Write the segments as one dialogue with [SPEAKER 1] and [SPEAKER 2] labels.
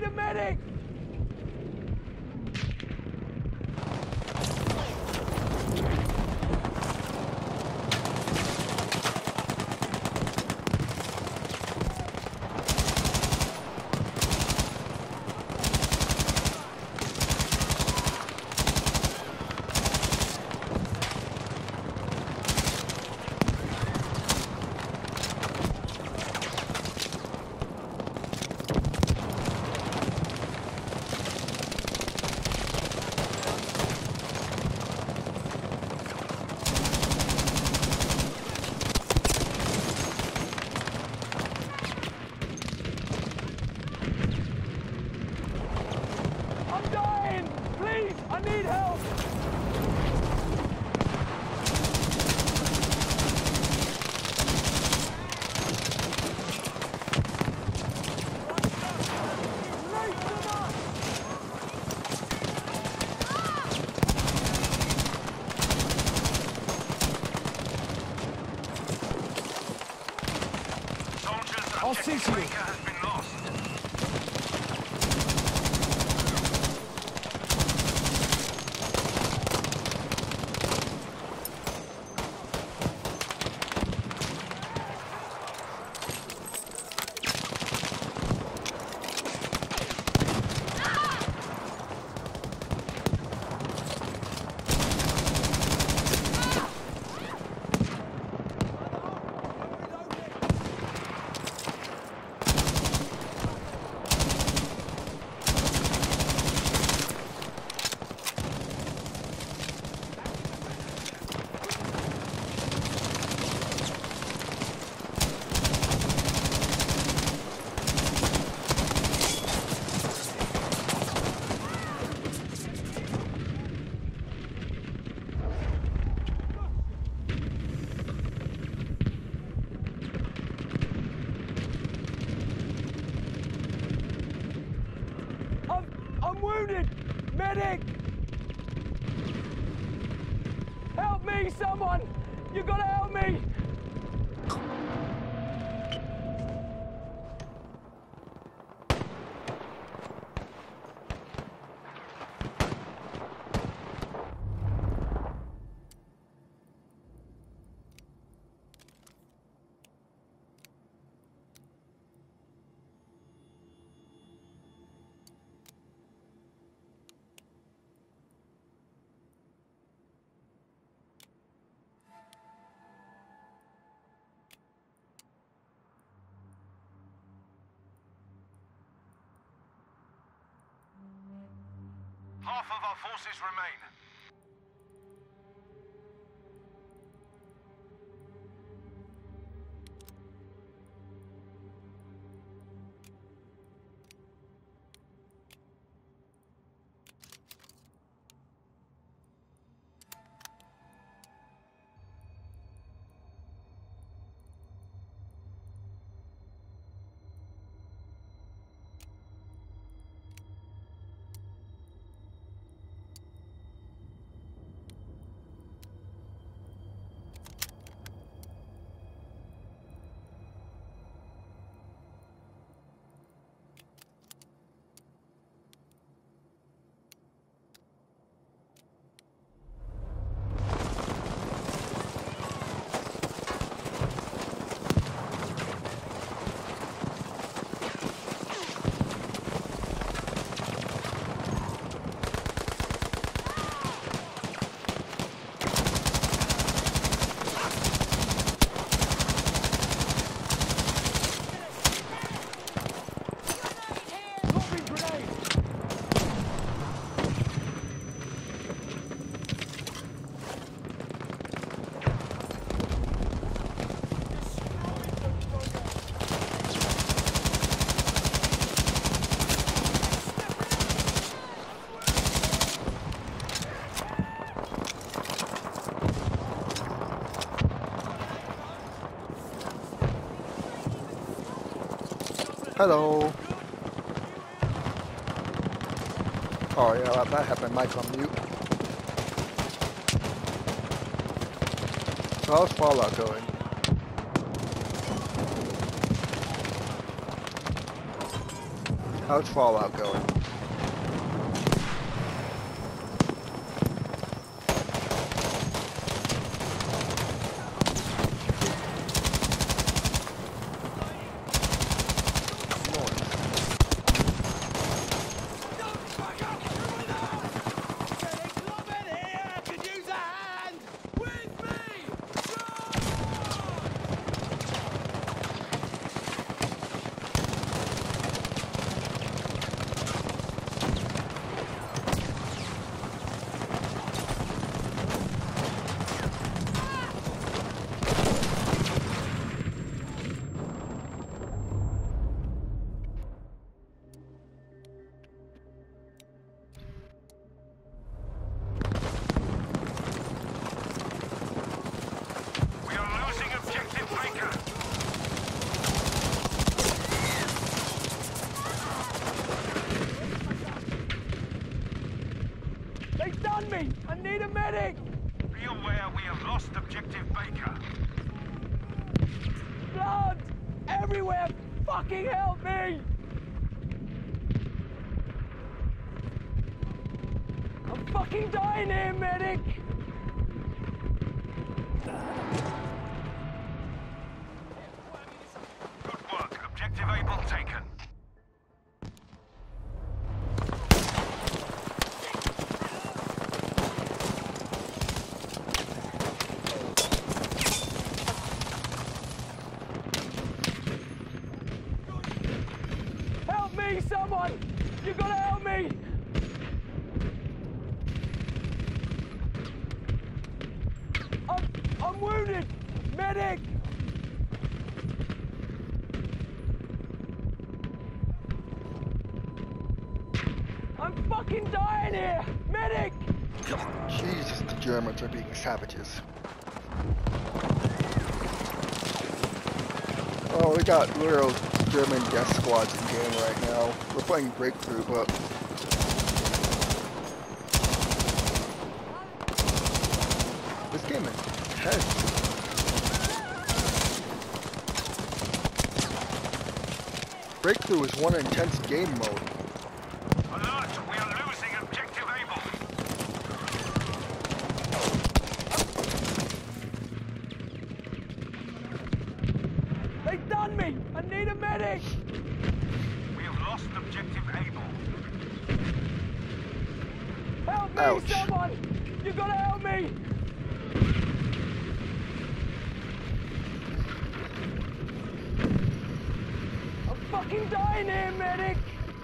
[SPEAKER 1] a medic! I need help! I'll see to you. I'm wounded! Medic! Help me, someone! You gotta help me!
[SPEAKER 2] Half of our forces remain.
[SPEAKER 3] Hello. Oh yeah, that had my mic on mute. So how's Fallout going? How's Fallout going?
[SPEAKER 1] They've done me! I need a medic!
[SPEAKER 2] Be aware we have lost objective Baker.
[SPEAKER 1] Blood! Everywhere! Fucking help me! I'm fucking dying here, medic!
[SPEAKER 2] Good work. Objective Able taken.
[SPEAKER 1] Help me, someone! You gotta help me! I'm wounded! Medic! I'm fucking dying here! Medic!
[SPEAKER 3] Jesus, the Germans are being savages. Oh, we got literal German death squads in game right now. We're playing Breakthrough, but this game is intense. Breakthrough is one intense game mode.
[SPEAKER 2] Alert! We are losing objective Able.
[SPEAKER 1] They've done me! I need a medic!
[SPEAKER 2] We have lost objective Able.
[SPEAKER 1] Help me,
[SPEAKER 3] Ouch.
[SPEAKER 1] someone! You gotta help me! I'm fucking dying here, medic!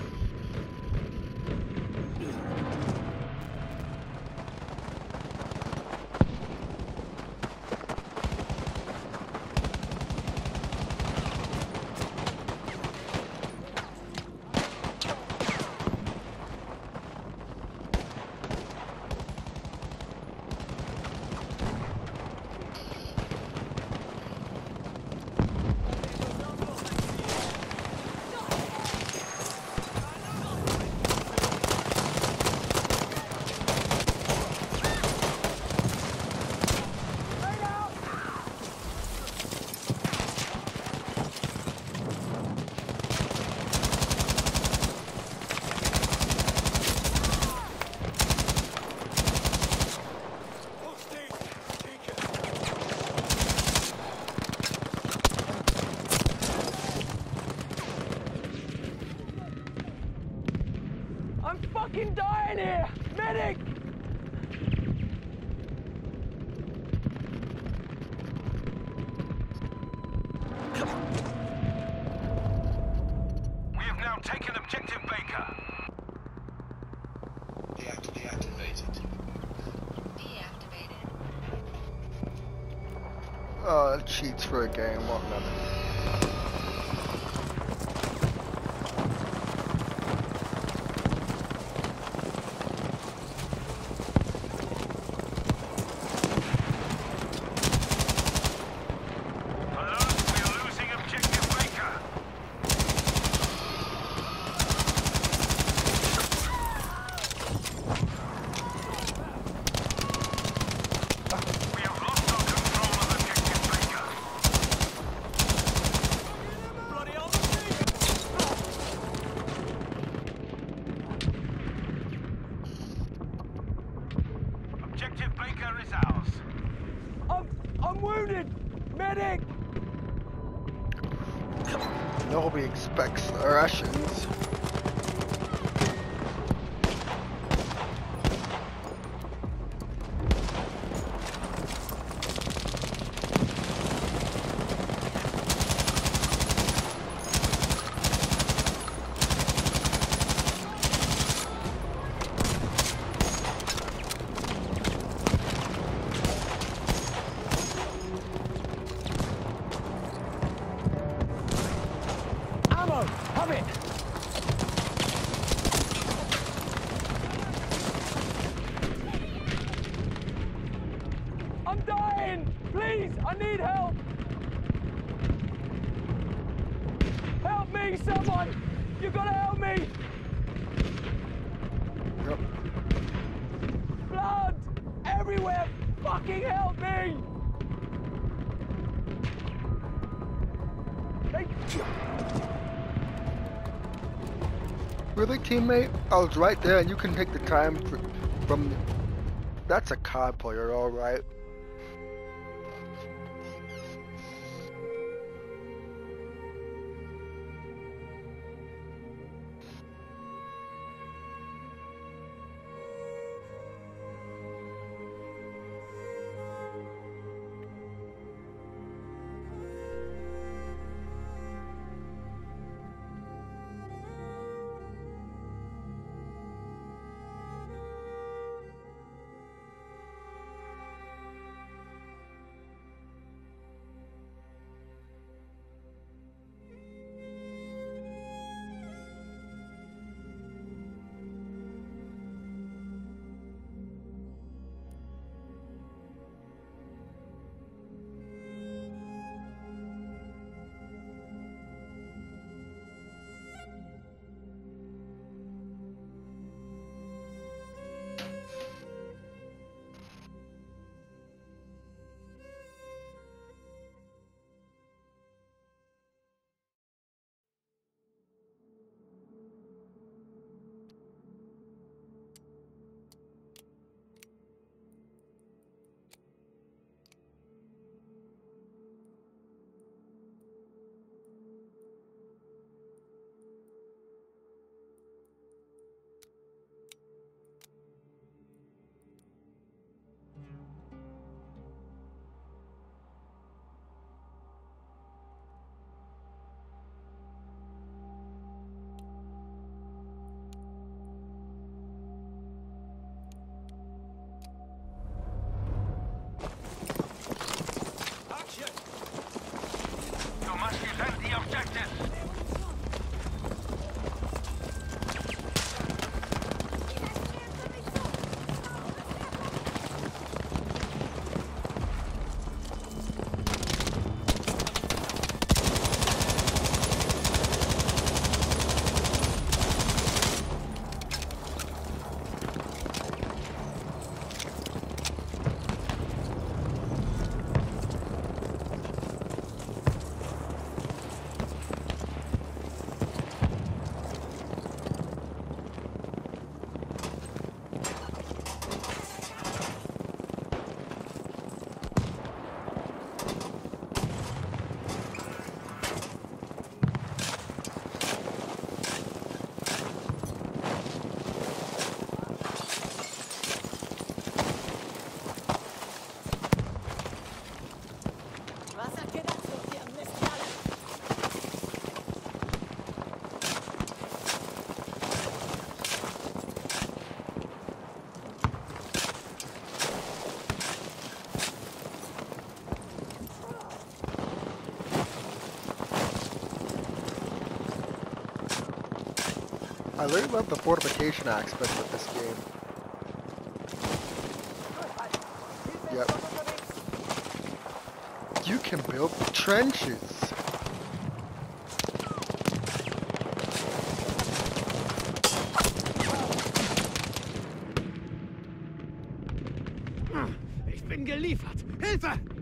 [SPEAKER 1] I'm fucking dying here! Medic!
[SPEAKER 2] We have now taken objective Baker.
[SPEAKER 4] Deactivated.
[SPEAKER 3] Cheats for a game, what nothing.
[SPEAKER 2] Alert! We are losing objective Baker. We have lost our control of objective Baker. is ours.
[SPEAKER 1] I'm wounded! Medic!
[SPEAKER 3] Nobody expects Russians.
[SPEAKER 1] Ammo! Have it! I'm dying! Please, I need help! Help me, someone! You gotta help me!
[SPEAKER 3] Yep.
[SPEAKER 1] Blood! Everywhere! Fucking help me! They...
[SPEAKER 3] Really, teammate? I was right there, and you can take the time from. That's a COD player, all right.
[SPEAKER 2] You must defend the objective.
[SPEAKER 3] I really love the fortification aspect of this game. Yep. You can build trenches.
[SPEAKER 5] Ich bin geliefert. Hilfe!